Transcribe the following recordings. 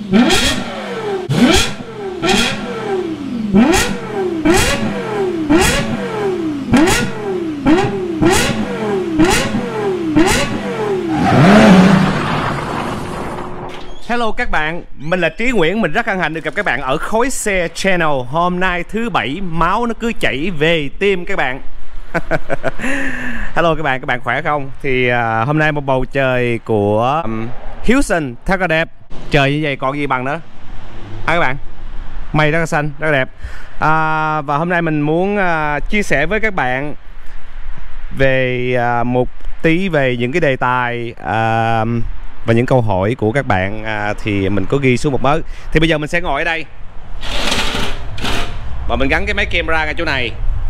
Hello các bạn, mình là Trí Nguyễn, mình rất hân hạnh được gặp các bạn ở Khối Xe Channel. Hôm nay thứ Bảy, máu nó cứ chảy về tim các bạn. Hello các bạn khỏe không? Thì hôm nay một bầu trời của Houston rất là đẹp. Trời như vậy còn gì bằng nữa. Các bạn, mây rất là xanh, rất là đẹp. Và hôm nay mình muốn chia sẻ với các bạn về một tí về những cái đề tài và những câu hỏi của các bạn thì mình có ghi xuống một mớ. Thì bây giờ mình sẽ ngồi ở đây và mình gắn cái máy camera ngay chỗ này,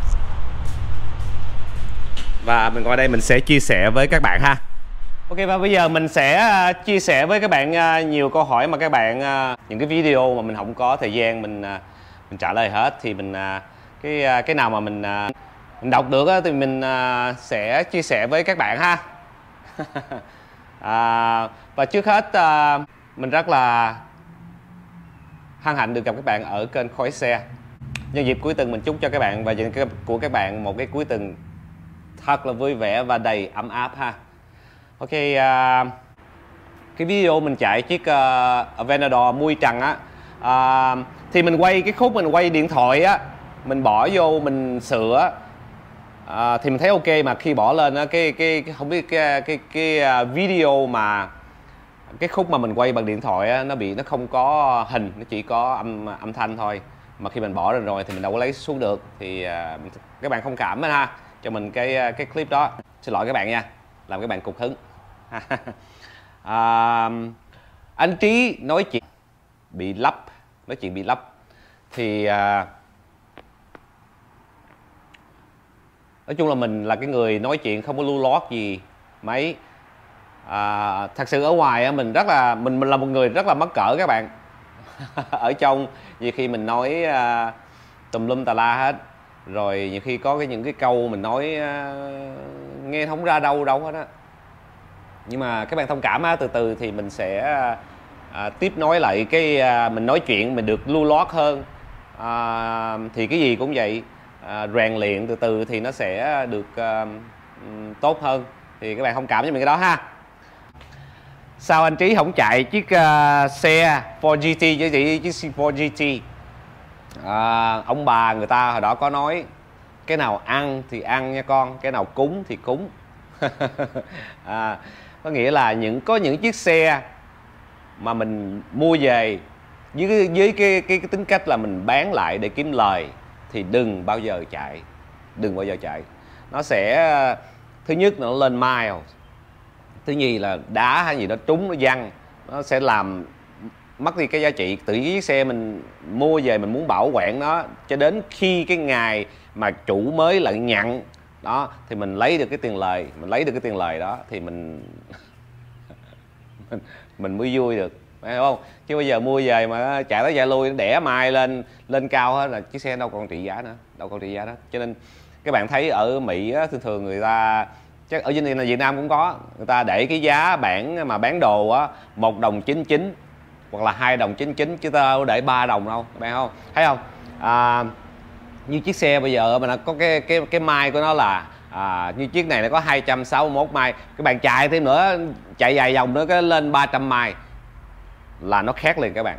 và mình ngồi ở đây mình sẽ chia sẻ với các bạn ha. Ok, và bây giờ mình sẽ chia sẻ với các bạn nhiều câu hỏi mà các bạn những cái video mà mình không có thời gian mình trả lời hết, thì mình cái nào mà mình đọc được thì mình sẽ chia sẻ với các bạn ha. Và trước hết mình rất là hân hạnh được gặp các bạn ở kênh Khói Xe. Nhân dịp cuối tuần, mình chúc cho các bạn và gia đình của các bạn một cái cuối tuần thật là vui vẻ và đầy ấm áp ha. Ok, cái video mình chạy chiếc Aventador mui trần á, thì mình quay cái khúc mình quay điện thoại á, mình bỏ vô mình sửa thì mình thấy ok, mà khi bỏ lên á, cái không biết cái video mà cái khúc mà mình quay bằng điện thoại á, nó không có hình, nó chỉ có âm thanh thôi. Mà khi mình bỏ lên rồi thì mình đâu có lấy xuống được, thì các bạn thông cảm ha cho mình cái clip đó. Xin lỗi các bạn nha, làm các bạn cục hứng. Anh Trí nói chuyện bị lắp, thì nói chung là mình là cái người nói chuyện không có lưu lót gì mấy. Thật sự ở ngoài mình mình là một người rất là mắc cỡ các bạn. Ở trong nhiều khi mình nói tùm lum tà la hết, rồi nhiều khi có những cái câu mình nói nghe không ra đâu hết á. Nhưng mà các bạn thông cảm á, từ từ thì mình sẽ tiếp nối lại cái mình nói chuyện mình được lưu lót hơn. Thì cái gì cũng vậy, rèn luyện từ từ thì nó sẽ được tốt hơn. Thì các bạn thông cảm cho mình cái đó ha. Sao anh Trí không chạy chiếc xe Ford GT chứ chị, chiếc Ford GT? Ông bà người ta hồi đó có nói cái nào ăn thì ăn nha con, cái nào cúng thì cúng. Có nghĩa là có những chiếc xe mà mình mua về với cái tính cách là mình bán lại để kiếm lời thì đừng bao giờ chạy. Nó sẽ, thứ nhất là nó lên mile, thứ nhì là đá hay gì đó trúng, nó văng, nó sẽ làm mất đi cái giá trị. Tự chiếc xe mình mua về mình muốn bảo quản nó cho đến khi cái ngày mà chủ mới lại nhận đó thì mình lấy được cái tiền lời, đó thì mình mới vui được, phải không? Chứ bây giờ mua về mà chạy tới chạy lui, đẻ mai lên cao hết là chiếc xe đâu còn trị giá nữa, Cho nên các bạn thấy ở Mỹ á, thường người ta, chắc ở Việt Nam cũng có, người ta để cái giá bản mà bán đồ á 1 đồng 99 hoặc là 2 đồng 99, chứ ta đâu để 3 đồng đâu, các bạn không thấy không? Như chiếc xe bây giờ mà nó có cái mai của nó là như chiếc này nó có 261 mai, các bạn chạy thêm nữa, chạy vài vòng nữa cái lên 300 mai là nó khác liền các bạn,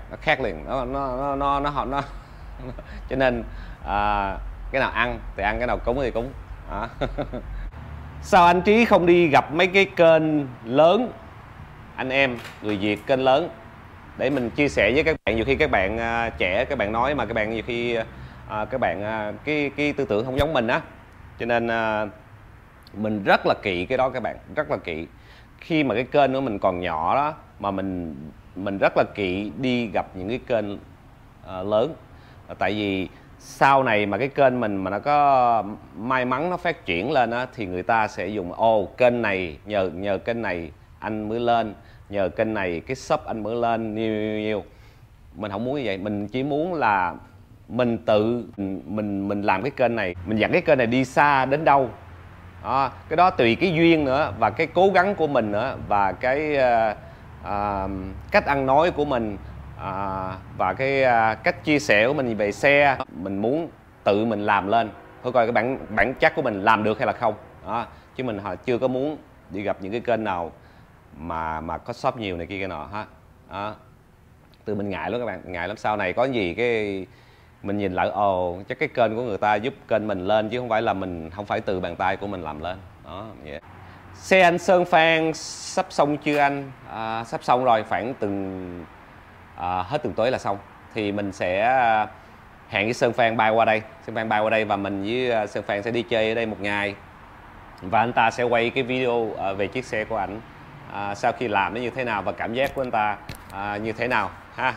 nó cho nên cái nào ăn thì ăn, cái nào cúng thì cúng. Sao anh Trí không đi gặp mấy cái kênh lớn, anh em người Việt kênh lớn, để mình chia sẻ với các bạn? Nhiều khi các bạn trẻ, các bạn nói mà các bạn nhiều khi các bạn cái tư tưởng không giống mình á, cho nên mình rất là kỵ cái đó các bạn, rất là kỵ. Khi mà cái kênh của mình còn nhỏ đó mà mình rất là kỵ đi gặp những cái kênh lớn. Tại vì sau này mà cái kênh mình mà nó có may mắn nó phát triển lên á, thì người ta sẽ dùng kênh này, nhờ kênh này anh mới lên, nhờ kênh này cái shop anh mới lên nhiều. Mình không muốn như vậy, mình chỉ muốn là mình tự mình làm cái kênh này, mình dẫn cái kênh này đi xa đến đâu đó, cái đó tùy cái duyên nữa và cái cố gắng của mình nữa, và cái cách ăn nói của mình, và cái cách chia sẻ của mình về xe, mình muốn tự mình làm lên thử coi cái bản chất của mình làm được hay là không đó. Chứ mình chưa có muốn đi gặp những cái kênh nào mà có shop nhiều này kia cái nọ ha đó. Từ mình ngại lắm các bạn, ngại lắm, sau này có gì cái mình nhìn lại chắc cái kênh của người ta giúp kênh mình lên chứ không phải là mình không phải từ bàn tay của mình làm lên đó vậy. Xe anh Sơn Phan sắp xong chưa anh? Sắp xong rồi, khoảng hết tuần tới là xong thì mình sẽ hẹn với Sơn Phan bay qua đây, và mình với Sơn Phan sẽ đi chơi ở đây một ngày, và anh ta sẽ quay cái video về chiếc xe của ảnh sau khi làm nó như thế nào và cảm giác của anh ta như thế nào ha.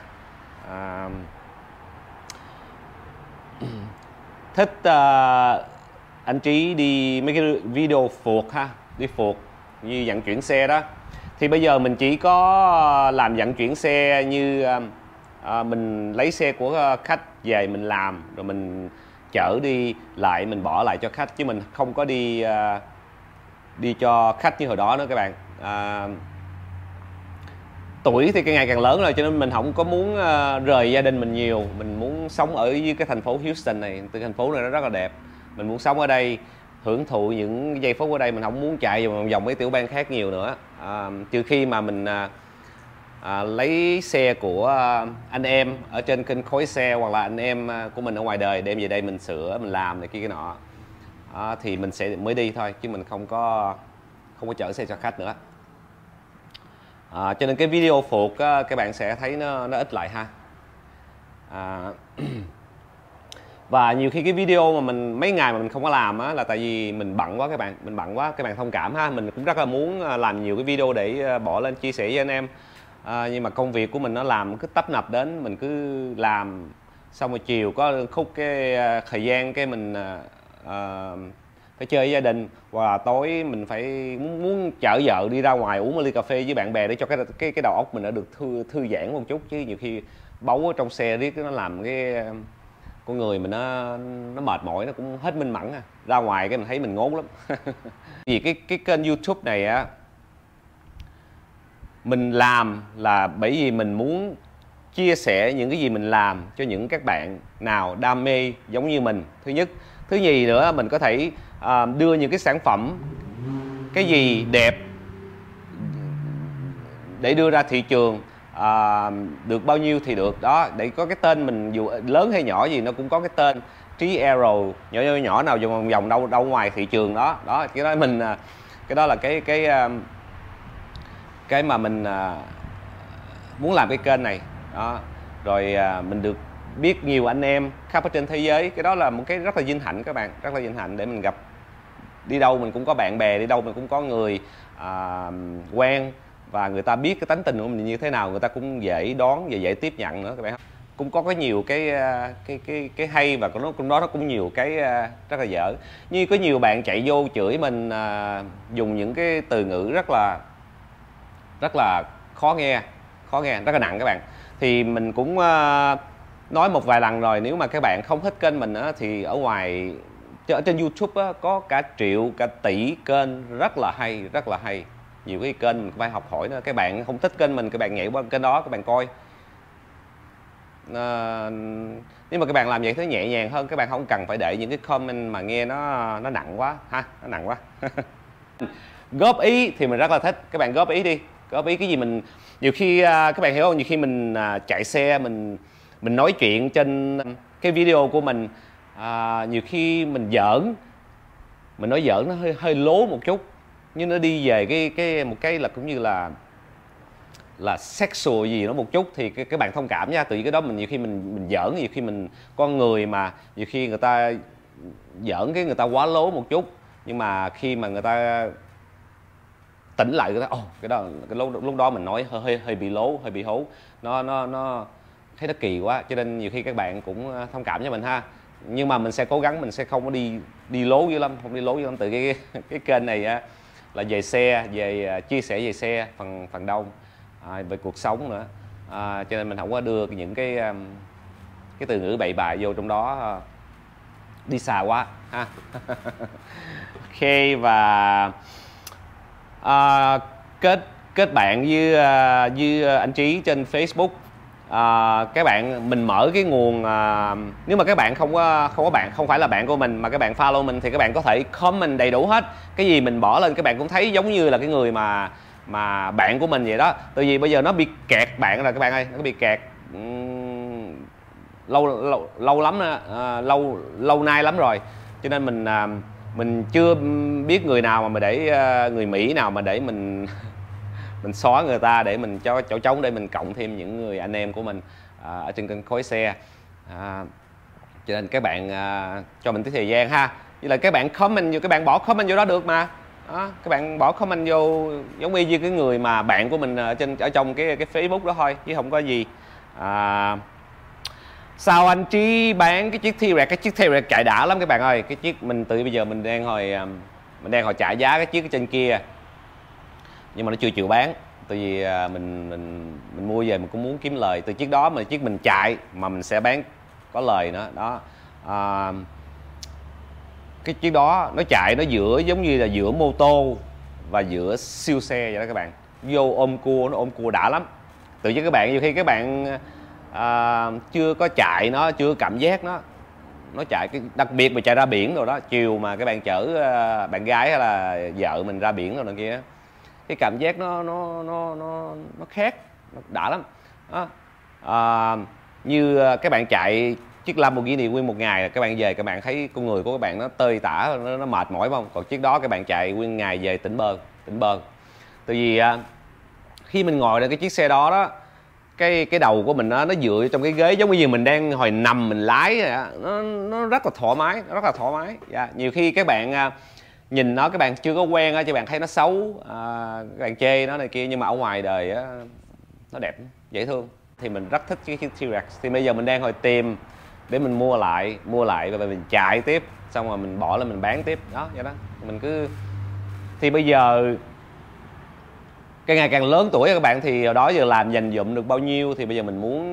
Thích anh Trí đi mấy cái video phượt ha, đi phượt như vận chuyển xe đó, thì bây giờ mình chỉ có làm vận chuyển xe như mình lấy xe của khách về mình làm rồi mình chở đi lại, mình bỏ lại cho khách, chứ mình không có đi cho khách như hồi đó nữa các bạn. Tuổi thì ngày càng lớn rồi cho nên mình không có muốn rời gia đình mình nhiều, mình muốn sống ở dưới cái thành phố Houston này, từ thành phố này nó rất là đẹp, mình muốn sống ở đây, hưởng thụ những giây phút ở đây, mình không muốn chạy vòng mấy tiểu bang khác nhiều nữa. Trừ khi mà mình lấy xe của anh em ở trên kênh Khối Xe, hoặc là anh em của mình ở ngoài đời đem về đây mình sửa, mình làm này kia cái nọ, thì mình sẽ mới đi thôi, chứ mình không có chở xe cho khách nữa. Cho nên cái video phượt các bạn sẽ thấy nó ít lại ha. Và nhiều khi cái video mà mình mấy ngày mà mình không có làm là tại vì mình bận quá các bạn, các bạn thông cảm ha. Mình cũng rất là muốn làm nhiều cái video để bỏ lên chia sẻ với anh em, nhưng mà công việc của mình nó làm cứ tấp nập đến, mình cứ làm xong rồi chiều có khúc cái thời gian cái mình phải chơi với gia đình, và tối mình phải muốn chở vợ đi ra ngoài uống một ly cà phê với bạn bè để cho cái đầu óc mình đã được thư giãn một chút, chứ nhiều khi bấu ở trong xe riết nó làm cái con người mình nó mệt mỏi, nó cũng hết minh mẫn. Ra ngoài cái mình thấy mình ngốn lắm. Vì cái kênh YouTube này á, mình làm là bởi vì mình muốn chia sẻ những cái gì mình làm cho những các bạn nào đam mê giống như mình, thứ nhất. Thứ nhì nữa, mình có thể đưa những cái sản phẩm, cái gì đẹp để đưa ra thị trường, được bao nhiêu thì được đó, để có cái tên mình, dù lớn hay nhỏ gì nó cũng có cái tên Trí Aero, nhỏ nào vòng đâu ngoài thị trường đó. Cái đó mình cái đó là cái mà mình muốn làm cái kênh này đó. Rồi mình được biết nhiều anh em khắp ở trên thế giới, cái đó là một cái rất là vinh hạnh các bạn, rất là vinh hạnh để mình gặp, đi đâu mình cũng có bạn bè, đi đâu mình cũng có người quen, và người ta biết cái tánh tình của mình như thế nào, người ta cũng dễ đón và dễ tiếp nhận nữa các bạn. Cũng có nhiều cái hay, và nó cũng nhiều cái rất là dở. Như có nhiều bạn chạy vô chửi mình, dùng những cái từ ngữ rất là khó nghe, rất là nặng các bạn. Thì mình cũng nói một vài lần rồi, nếu mà các bạn không thích kênh mình á, thì ở ngoài ở trên YouTube á, có cả triệu cả tỷ kênh rất là hay, nhiều cái kênh mình phải học hỏi nữa. Các bạn không thích kênh mình, các bạn nhảy qua kênh đó các bạn coi. Nếu mà các bạn làm vậy thì nhẹ nhàng hơn, các bạn không cần phải để những cái comment mà nghe nó nặng quá ha, nó nặng quá. Góp ý thì mình rất là thích, các bạn góp ý đi, góp ý cái gì mình, nhiều khi các bạn hiểu không, nhiều khi mình chạy xe, mình nói chuyện trên cái video của mình, nhiều khi mình nói giỡn nó hơi lố một chút, nhưng nó đi về một cái là cũng như là sexual gì đó một chút, thì các bạn thông cảm nha. Từ cái đó mình nhiều khi mình giỡn, nhiều khi mình con người mà nhiều khi người ta giỡn cái người ta quá lố một chút, nhưng mà khi mà người ta tỉnh lại, người ta cái đó lúc đó mình nói hơi bị lố, hơi bị hố, nó thấy nó kỳ quá, cho nên nhiều khi các bạn cũng thông cảm cho mình ha. Nhưng mà mình sẽ cố gắng, mình sẽ không có đi lố dữ lắm, không đi lố dữ lắm. Từ cái kênh này á là về xe, về chia sẻ về xe phần đông, về cuộc sống nữa, cho nên mình không có đưa những cái từ ngữ bậy bạ vô trong đó, đi xa quá ha. Ok, và kết bạn với anh Trí trên Facebook. các bạn mình mở cái nguồn, nếu mà các bạn không có bạn, không phải là bạn của mình mà các bạn follow mình thì các bạn có thể comment đầy đủ hết, cái gì mình bỏ lên các bạn cũng thấy giống như là cái người mà bạn của mình vậy đó. Tại vì bây giờ nó bị kẹt bạn rồi các bạn ơi, nó bị kẹt lâu lắm, lâu nay lắm rồi, cho nên mình chưa biết người nào mà để người Mỹ nào mà để mình mình xóa người ta để mình cho chỗ trống để mình cộng thêm những người anh em của mình ở trên kênh Khối Xe. Cho nên các bạn cho mình tí thời gian ha, với lại các bạn comment vô, các bạn bỏ comment vô đó được mà. Đó, các bạn bỏ comment vô giống y như cái người mà bạn của mình ở trong cái Facebook đó thôi, chứ không có gì. Sao anh Trí bán cái chiếc T-Rex? Cái chiếc T-Rex chạy đã lắm các bạn ơi. Cái chiếc mình từ bây giờ mình đang hồi trả giá cái chiếc ở trên kia, nhưng mà nó chưa chịu bán. Tại vì mình mua về mình cũng muốn kiếm lời từ chiếc đó, mà chiếc mình chạy mà mình sẽ bán có lời nữa đó. Cái chiếc đó nó chạy nó giữa giống như là giữa mô tô và giữa siêu xe vậy đó các bạn. Vô ôm cua, nó ôm cua đã lắm. Tự nhiên các bạn nhiều khi các bạn chưa có chạy nó, chưa cảm giác nó chạy, cái đặc biệt mà chạy ra biển rồi đó, chiều mà các bạn chở bạn gái hay là vợ mình ra biển rồi này kia, cái cảm giác nó khác, nó đã lắm đó. Như các bạn chạy chiếc Lamborghini nguyên một ngày là các bạn về các bạn thấy con người của các bạn nó tơi tả, nó mệt mỏi không? Còn chiếc đó các bạn chạy nguyên ngày về tỉnh bơ. Tại vì khi mình ngồi lên cái chiếc xe đó đó, cái đầu của mình nó dựa trong cái ghế giống như mình đang hồi nằm mình lái, nó rất là thoải mái, nhiều khi các bạn nhìn nó, các bạn chưa có quen á, các bạn thấy nó xấu, các bạn chê nó này kia, nhưng mà ở ngoài đời á, nó đẹp, dễ thương. Thì mình rất thích cái T-Rex. Thì bây giờ mình đang hồi tìm để mình mua lại và mình chạy tiếp, xong rồi mình bỏ lên mình bán tiếp đó, vậy đó. Mình cứ thì bây giờ càng ngày càng lớn tuổi các bạn, thì đó giờ làm dành dụm được bao nhiêu thì bây giờ mình muốn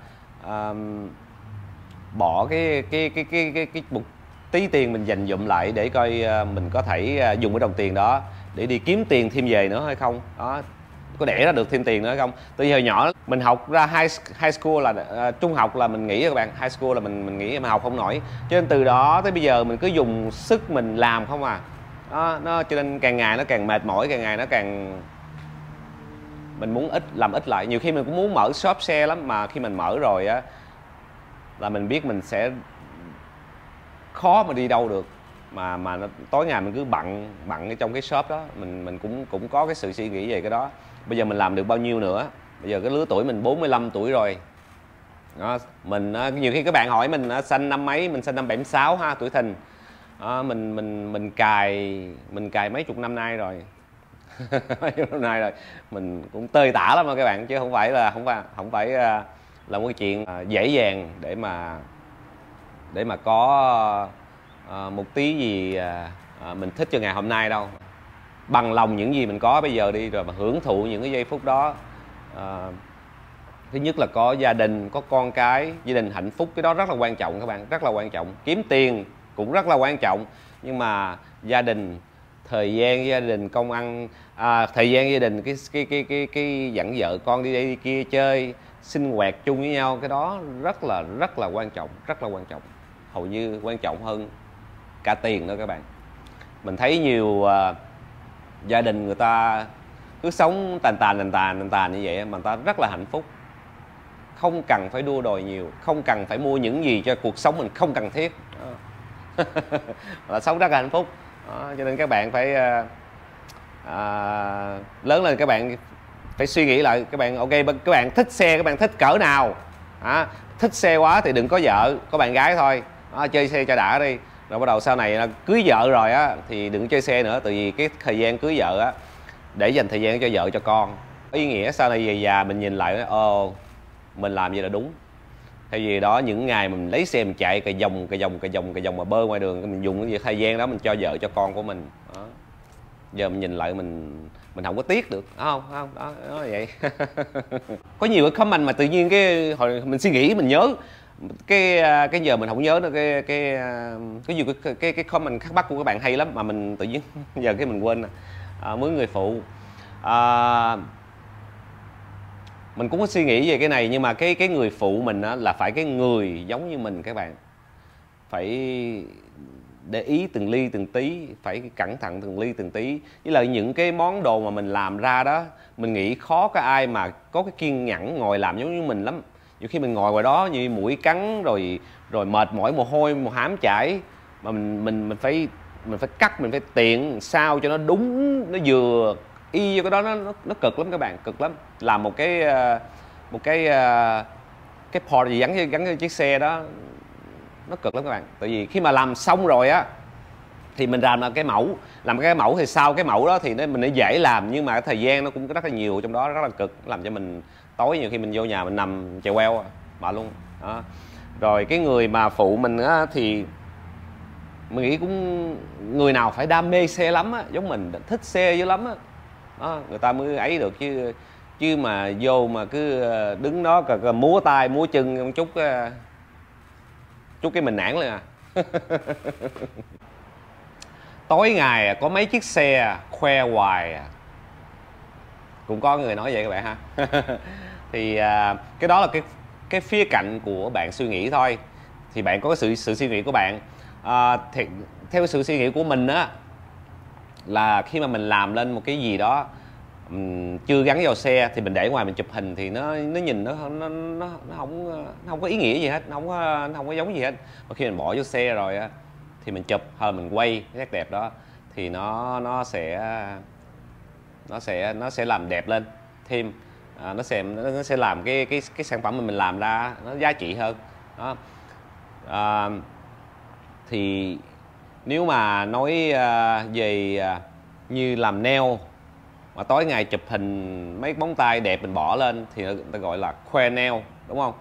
bỏ cái một tí tiền mình dành dụm lại để coi mình có thể dùng cái đồng tiền đó để đi kiếm tiền thêm về nữa hay không đó, có đẻ ra được thêm tiền nữa hay không. Từ hồi nhỏ mình học ra high school là trung học là mình nghĩ các bạn, high school là mình nghĩ mà học không nổi, cho nên từ đó tới bây giờ mình cứ dùng sức mình làm không à đó, cho nên càng ngày nó càng mệt mỏi, càng ngày nó càng mình muốn làm ít lại. Nhiều khi mình cũng muốn mở shop xe lắm, mà khi mình mở rồi á là mình biết mình sẽ khó mà đi đâu được, mà tối ngày mình cứ bận ở trong cái shop đó. Mình cũng có cái sự suy nghĩ về cái đó. Bây giờ mình làm được bao nhiêu nữa, bây giờ cái lứa tuổi mình 45 tuổi rồi đó. Mình nhiều khi các bạn hỏi mình sinh năm mấy, mình sinh năm 76 ha, tuổi Thìn đó. Mình cài mấy chục năm nay rồi mấy chục năm nay rồi, mình cũng tơi tả lắm các bạn, chứ không phải là một cái chuyện dễ dàng để mà có một tí gì mình thích cho ngày hôm nay đâu. Bằng lòng những gì mình có bây giờ đi, rồi mà hưởng thụ những cái giây phút đó. Thứ nhất là có gia đình, có con cái, gia đình hạnh phúc, cái đó rất là quan trọng các bạn, rất là quan trọng. Kiếm tiền cũng rất là quan trọng, nhưng mà gia đình, thời gian gia đình, công ăn thời gian gia đình, cái dẫn vợ con đi đây đi kia chơi, sinh hoạt chung với nhau, cái đó rất là quan trọng, hầu như quan trọng hơn cả tiền nữa các bạn. Mình thấy nhiều gia đình người ta cứ sống tàn như vậy mà người ta rất là hạnh phúc, không cần phải đua đòi nhiều, không cần phải mua những gì cho cuộc sống mình không cần thiết là sống rất là hạnh phúc đó. Cho nên các bạn phải lớn lên, các bạn phải suy nghĩ lại. Các bạn ok, các bạn thích xe, các bạn thích cỡ nào thích xe quá thì đừng có vợ, có bạn gái thôi đó, chơi xe cho đã đi. Rồi bắt đầu sau này là cưới vợ rồi á thì đừng chơi xe nữa, tại vì cái thời gian cưới vợ á để dành thời gian cho vợ cho con. Ý nghĩa sau này về già mình nhìn lại mình làm vậy là đúng. Thay vì đó những ngày mình lấy xe mình chạy cà vòng mà bơ ngoài đường, mình dùng cái thời gian đó mình cho vợ cho con của mình đó. Giờ mình nhìn lại mình không có tiếc được không đó vậy. Có nhiều cái comment mà tự nhiên cái hồi mình suy nghĩ mình nhớ cái giờ mình không nhớ nữa, cái nhiều cái comment thắc mắc của các bạn hay lắm mà mình tự nhiên giờ cái mình quên mướn người phụ. mình cũng có suy nghĩ về cái này, nhưng mà cái người phụ mình á, là phải cái người giống như mình các bạn, phải để ý từng ly từng tí, phải cẩn thận từng ly từng tí. Với lại những cái món đồ mà mình làm ra đó, mình nghĩ khó có ai mà có cái kiên nhẫn ngồi làm giống như mình lắm. Nhiều khi mình ngồi ngoài đó như mũi cắn rồi mệt mỏi, mồ hôi mồ hám chảy, mà mình phải cắt, mình phải tiện sao cho nó đúng, nó vừa y vô cái đó, nó cực lắm các bạn, cực lắm. Làm một cái cái port gì gắn cái chiếc xe đó, nó cực lắm các bạn. Tại vì khi mà làm xong rồi á thì mình làm cái mẫu thì sau cái mẫu đó thì mình dễ làm, nhưng mà cái thời gian nó cũng rất là nhiều trong đó, rất là cực, làm cho mình tối nhiều khi mình vô nhà mình nằm chèo queo bà luôn đó. Rồi cái người mà phụ mình á thì mình nghĩ cũng người nào phải đam mê xe lắm á, giống mình thích xe dữ lắm á đó, người ta mới ấy được, chứ mà vô mà cứ đứng đó múa tay múa chân chút cái mình nản lên à. Tối ngày có mấy chiếc xe khoe hoài à. Cũng có người nói vậy các bạn ha. Thì cái đó là cái khía cạnh của bạn suy nghĩ thôi. Thì bạn có cái sự suy nghĩ của bạn. Thì theo sự suy nghĩ của mình á, là khi mà mình làm lên một cái gì đó chưa gắn vào xe thì mình để ngoài mình chụp hình thì nó nhìn nó không có ý nghĩa gì hết, nó không có giống gì hết. Mà khi mình bỏ vô xe rồi á thì mình chụp hay là mình quay cái nét đẹp đó thì nó sẽ làm đẹp lên thêm, nó sẽ làm cái sản phẩm mà mình làm ra nó giá trị hơn đó. Thì nếu mà nói về như làm nail mà tối ngày chụp hình mấy móng tay đẹp mình bỏ lên thì người ta gọi là khoe nail, đúng không?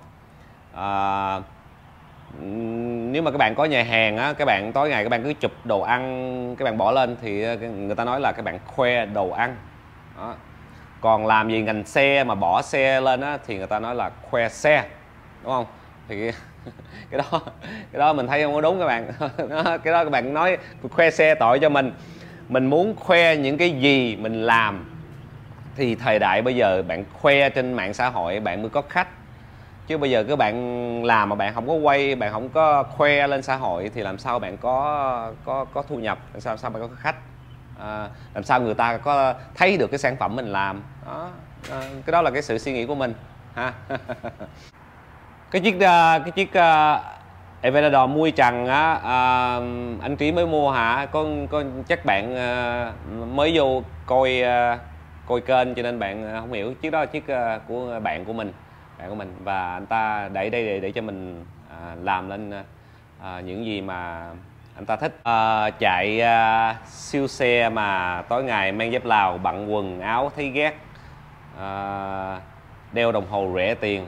Nếu mà các bạn có nhà hàng á, các bạn tối ngày các bạn cứ chụp đồ ăn các bạn bỏ lên thì người ta nói là các bạn khoe đồ ăn đó. Còn làm gì ngành xe mà bỏ xe lên á thì người ta nói là khoe xe, đúng không? Thì cái đó mình thấy không có đúng các bạn. Cái đó các bạn nói khoe xe tội cho mình muốn khoe những cái gì mình làm. Thì thời đại bây giờ bạn khoe trên mạng xã hội bạn mới có khách, chứ bây giờ các bạn làm mà bạn không có quay, bạn không có khoe lên xã hội thì làm sao bạn có thu nhập, làm sao bạn có khách, làm sao người ta có thấy được cái sản phẩm mình làm đó. Cái đó là cái sự suy nghĩ của mình ha. cái chiếc Aventador mui trần á, anh Trí mới mua hả? Có chắc bạn mới vô coi kênh cho nên bạn không hiểu. Chiếc đó là chiếc của bạn của mình, và anh ta để đây để cho mình làm lên những gì mà anh ta thích. Chạy siêu xe mà tối ngày mang dép Lào, bận quần áo thấy ghét, đeo đồng hồ rẻ tiền.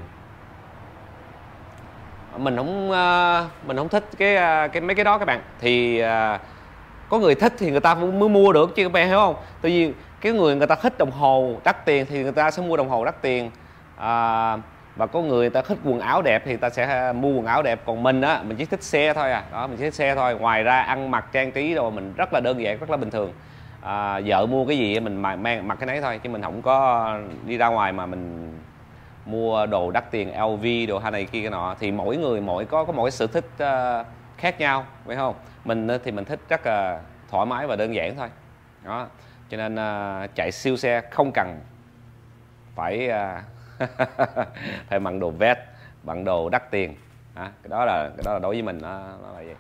Mình không thích cái mấy cái đó các bạn. Thì có người thích thì người ta mới mua được chứ các bạn hiểu không? Tại vì cái người ta thích đồng hồ đắt tiền thì người ta sẽ mua đồng hồ đắt tiền, và có người ta thích quần áo đẹp thì ta sẽ mua quần áo đẹp. Còn mình á, mình chỉ thích xe thôi à đó, mình chỉ thích xe thôi. Ngoài ra ăn mặc trang trí rồi mình rất là đơn giản, rất là bình thường. Vợ mua cái gì mình mang mặc cái nấy thôi, chứ mình không có đi ra ngoài mà mình mua đồ đắt tiền LV đồ hay này kia cái nọ. Thì mỗi người có mỗi sở thích khác nhau, phải không? Mình thì mình thích rất là thoải mái và đơn giản thôi đó. Cho nên chạy siêu xe không cần phải phải mặc đồ vest, mặc đồ đắt tiền. Cái đó là đối với mình nó là vậy.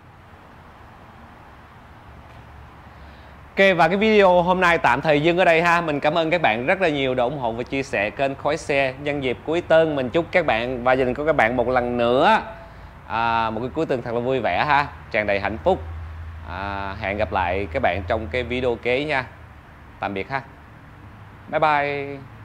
Ok, và cái video hôm nay tạm thời dừng ở đây ha. Mình cảm ơn các bạn rất là nhiều đã ủng hộ và chia sẻ kênh Khói Xe. Nhân dịp cuối tuần mình chúc các bạn và gia đình của các bạn một lần nữa một cái cuối tuần thật là vui vẻ ha, tràn đầy hạnh phúc. Hẹn gặp lại các bạn trong cái video kế nha. Tạm biệt ha. Bye bye.